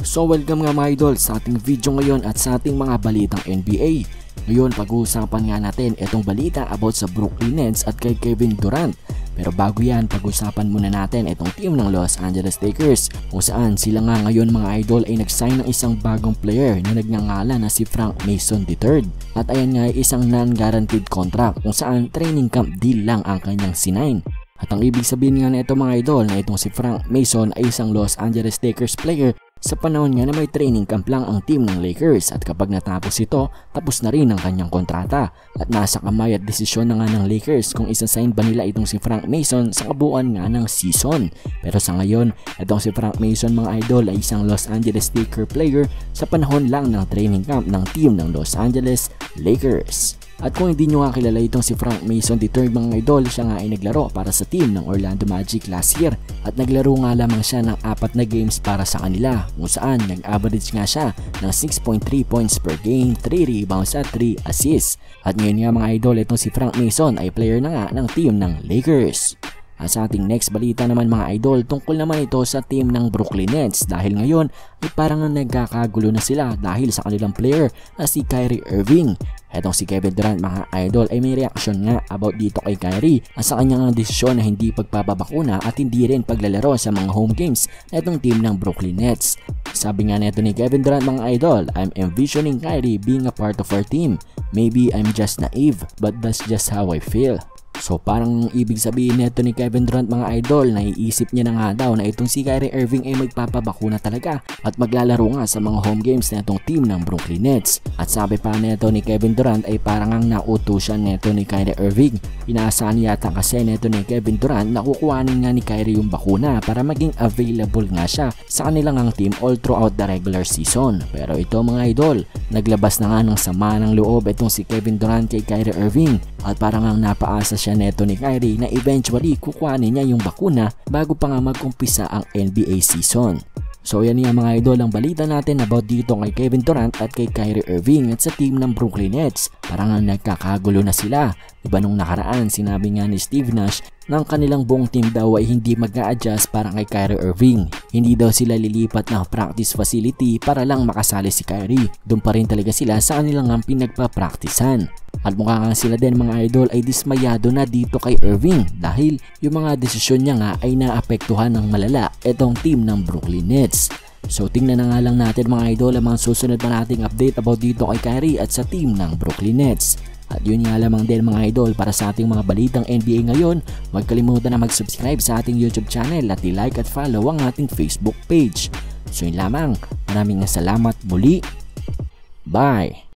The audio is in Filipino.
So welcome nga mga idol sa ating video ngayon at sa ating mga balitang NBA. Ngayon pag-uusapan nga natin itong balita about sa Brooklyn Nets at kay Kevin Durant. Pero bago yan, pag-usapan muna natin itong team ng Los Angeles Lakers kung saan sila nga ngayon mga idol ay nag-sign ng isang bagong player na nagngangalan na si Frank Mason III. At ayan nga ay isang non-guaranteed contract kung saan training camp deal lang ang kanyang sinign. At ang ibig sabihin nga na ito mga idol na itong si Frank Mason ay isang Los Angeles Lakers player sa panahon nga na may training camp lang ang team ng Lakers at kapag natapos ito, tapos na rin ang kanyang kontrata at nasa kamay at desisyon na nga ng Lakers kung isasign ba nila itong si Frank Mason sa kabuuan nga ng season. Pero sa ngayon, itong si Frank Mason mga idol ay isang Los Angeles Lakers player sa panahon lang ng training camp ng team ng Los Angeles Lakers. At kung hindi nyo nga kilala itong si Frank Mason III mga idol, siya nga ay naglaro para sa team ng Orlando Magic last year at naglaro nga lamang siya ng 4 na games para sa kanila kung saan nag-average nga siya ng 6.3 points per game, 3 rebounds at 3 assists. At ngayon nga mga idol, itong si Frank Mason ay player na nga ng team ng Lakers. At sa ating next balita naman mga idol, tungkol naman ito sa team ng Brooklyn Nets dahil ngayon ay parang nagkakagulo na sila dahil sa kanilang player na si Kyrie Irving. Etong si Kevin Durant mga idol ay may reaksyon nga about dito kay Kyrie at sa kanyang desisyon na hindi pagpapabakuna at hindi rin paglalaro sa mga home games na itong team ng Brooklyn Nets. Sabi nga neto ni Kevin Durant mga idol, "I'm envisioning Kyrie being a part of our team. Maybe I'm just naive, but that's just how I feel." So parang ibig sabihin nito ni Kevin Durant mga idol, naiisip niya na nga daw na itong si Kyrie Irving ay magpapabakuna talaga at maglalaro nga sa mga home games na itong team ng Brooklyn Nets. At sabi pa nito ni Kevin Durant ay parang ang nautusan nito ni Kyrie Irving. Inaasahan yata kasi nito ni Kevin Durant na kukuhanin nga ni Kyrie yung bakuna para maging available nga siya sa kanilang team all throughout the regular season. Pero ito mga idol, naglabas na nga ng sama ng loob itong si Kevin Durant kay Kyrie Irving at parang ang napaasa siya neto ni Kyrie na eventually kukuhanin niya yung bakuna bago pa nga mag-umpisa ang NBA season. So yan yung mga idol ang balita natin about dito kay Kevin Durant at kay Kyrie Irving at sa team ng Brooklyn Nets. Parang nagkakagulo na sila. Diba nung nakaraan sinabi nga ni Steve Nash na ang kanilang buong team daw ay hindi mag-a-adjust para kay Kyrie Irving. Hindi daw sila lilipat ng practice facility para lang makasali si Kyrie. Doon pa rin talaga sila sa kanilang pinagpa-practicean. At mukha nga sila din mga idol ay dismayado na dito kay Irving dahil yung mga desisyon niya nga ay naapektuhan ng malala itong team ng Brooklyn Nets. So tingnan na nga lang natin mga idol ang mga susunod pa nating update about dito kay Kyrie at sa team ng Brooklyn Nets. At yun nga lamang din mga idol para sa ating mga balitang NBA ngayon. Huwag kalimutan na mag-subscribe sa ating YouTube channel at i-like at follow ang ating Facebook page. So yun lamang, maraming salamat muli. Bye!